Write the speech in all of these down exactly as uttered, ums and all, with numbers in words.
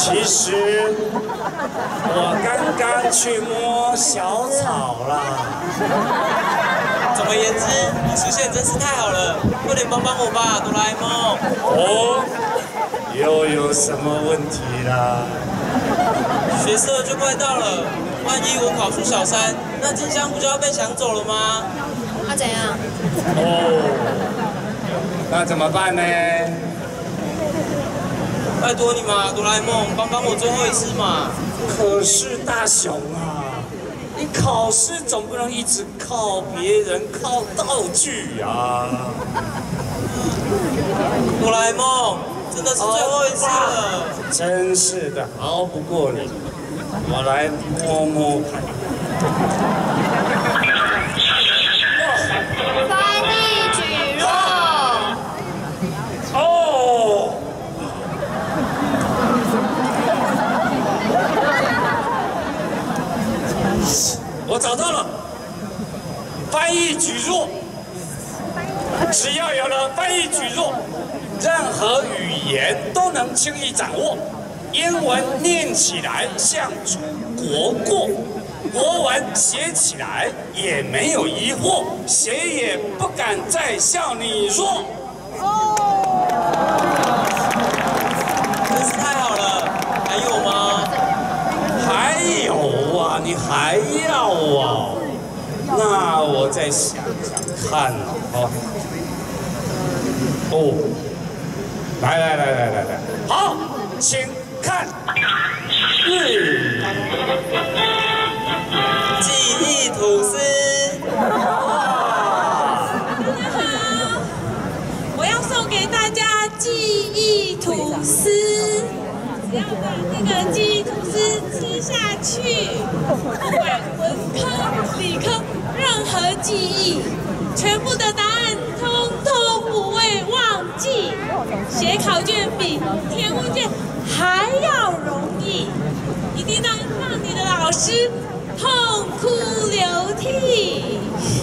其实我刚刚去摸小草啦。 总而言之，你出现真是太好了，快点帮帮我吧，哆啦 A 梦。 哦，又有什么问题啦？ 学测就快到了，万一我考出小三，那金香不就要被抢走了吗？ 那、啊、怎样？ 哦，那怎么办呢？ 拜托你嘛，哆啦 A 梦，帮帮我最后一次嘛！ 可是大雄啊，你考试总不能一直靠别人、靠道具啊！ 哆啦 A 梦，真的是最后一次了。 真是的，熬不过你，我来摸摸看。 翻译举弱。 哦。我找到了，翻译举弱。只要有了翻译举弱，任何语言都能轻易掌握。英文念起来像出国过，国文写起来也没有疑惑，谁也不敢再笑你弱。 真是太好了，还有吗？ 还有啊，你还要啊？那我再想想看啊。哦，来来来来来来，好，请看。嗯， 记忆吐司。 大家好，我要送给大家记忆吐司。只要把那个记忆吐司吃下去，不管文科、理科，任何记忆，全部的答案通通不会忘记。写考卷比填问卷还要容易，一定能让你的老师痛哭流涕。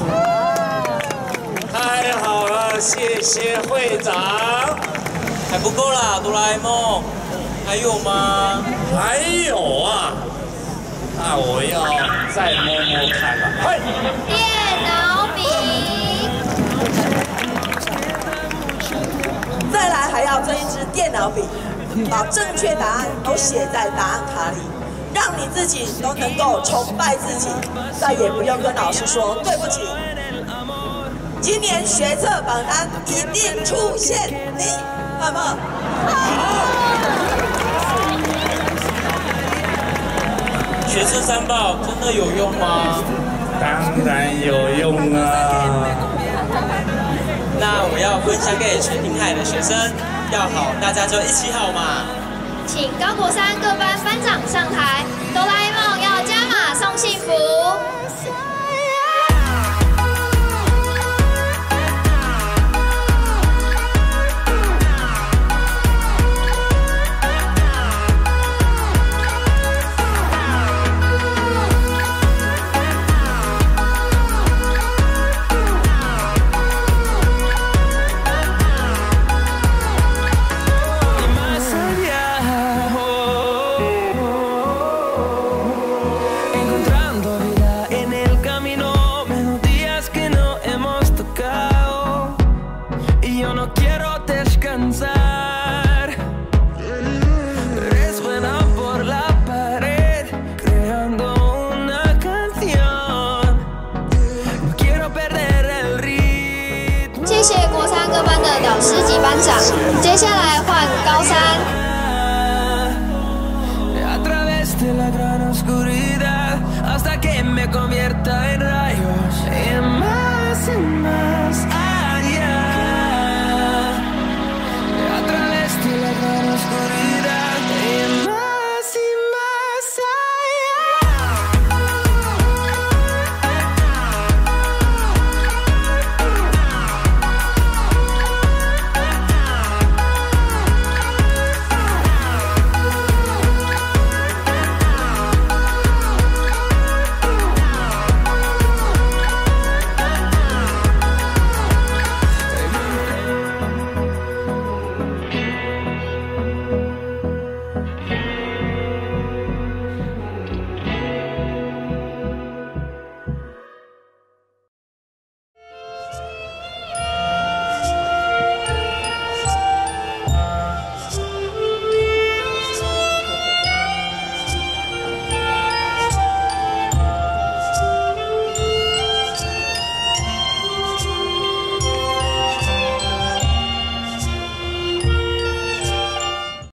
太好了，谢谢会长。 还不够啦，哆啦 A 梦，还有吗？ 还有啊，那我要再摸摸看了。嘿， 电脑笔。 再来还要这一支电脑笔，把正确答案都写在答案卡里，让你自己都能够崇拜自己，再也不用跟老师说对不起。今年学测榜单一定出现你，好不好？ 学测三报真的有用吗？ 当然有用啊。 那我要分享给全临海的学生，要好大家就一起好嘛。 请高国三各班班长上台，哆啦 A 梦要加码送幸福。